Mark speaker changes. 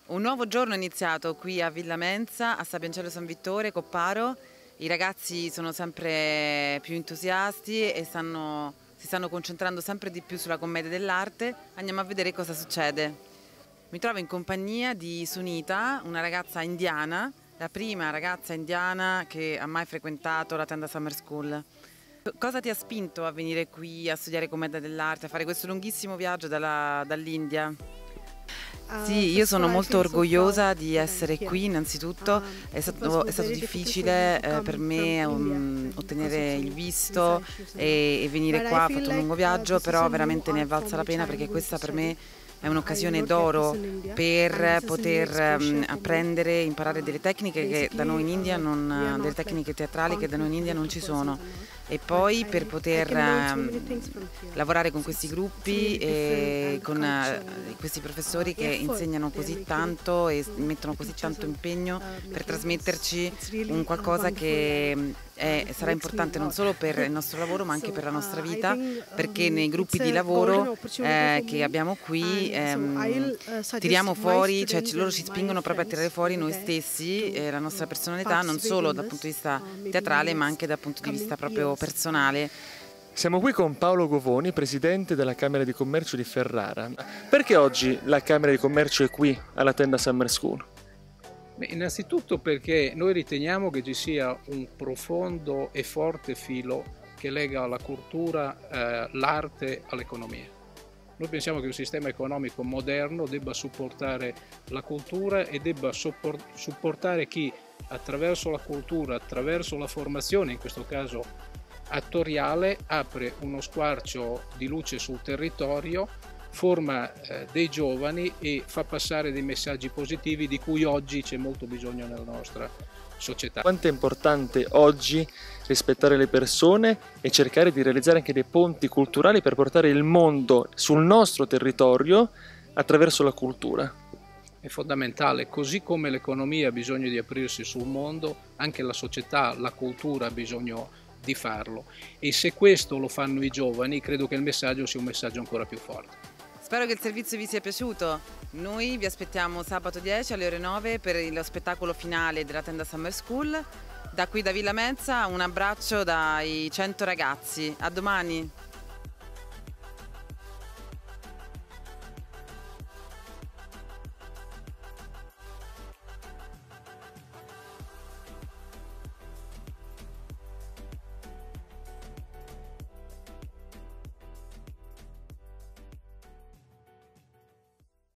Speaker 1: Un nuovo giorno è iniziato qui a Villa Mensa, a Sapiencello San Vittore, Copparo. I ragazzi sono sempre più entusiasti e si stanno concentrando sempre di più sulla commedia dell'arte. Andiamo a vedere cosa succede. Mi trovo in compagnia di Sunita, una ragazza indiana, la prima ragazza indiana che ha mai frequentato la Tenda Summer School. Cosa ti ha spinto a venire qui a studiare commedia dell'arte, a fare questo lunghissimo viaggio dall'India? Sì, io sono molto orgogliosa di essere qui innanzitutto, è stato difficile per me ottenere il visto e venire qua, ho fatto un lungo viaggio, però veramente ne è valsa la pena perché questa per me è un'occasione d'oro per poter apprendere, imparare delle tecniche che da noi in India delle tecniche teatrali che da noi in India non ci sono, e poi per poter lavorare con questi gruppi e con questi professori che insegnano così tanto e mettono così tanto impegno per trasmetterci un qualcosa che sarà importante non solo per il nostro lavoro ma anche per la nostra vita, perché nei gruppi di lavoro che abbiamo qui tiriamo fuori, cioè loro ci spingono proprio a tirare fuori noi stessi, la nostra personalità, non solo dal punto di vista teatrale ma anche dal punto di vista proprio personale.
Speaker 2: Siamo qui con Paolo Govoni, presidente della Camera di Commercio di Ferrara. Perché oggi la Camera di Commercio è qui alla Tenda Summer School?
Speaker 3: Innanzitutto perché noi riteniamo che ci sia un profondo e forte filo che lega la cultura, l'arte all'economia. Noi pensiamo che un sistema economico moderno debba supportare la cultura e debba supportare chi attraverso la cultura, attraverso la formazione, in questo caso attoriale, apre uno squarcio di luce sul territorio, forma dei giovani e fa passare dei messaggi positivi di cui oggi c'è molto bisogno nella nostra società.
Speaker 2: Quanto è importante oggi rispettare le persone e cercare di realizzare anche dei ponti culturali per portare il mondo sul nostro territorio attraverso la cultura.
Speaker 3: È fondamentale, così come l'economia ha bisogno di aprirsi sul mondo, anche la società, la cultura ha bisogno di farlo, e se questo lo fanno i giovani credo che il messaggio sia un messaggio ancora più forte.
Speaker 1: Spero che il servizio vi sia piaciuto. Noi vi aspettiamo sabato 10 alle ore 9 per lo spettacolo finale della Tenda Summer School. Da qui da Villa Mensa un abbraccio dai 100 ragazzi. A domani!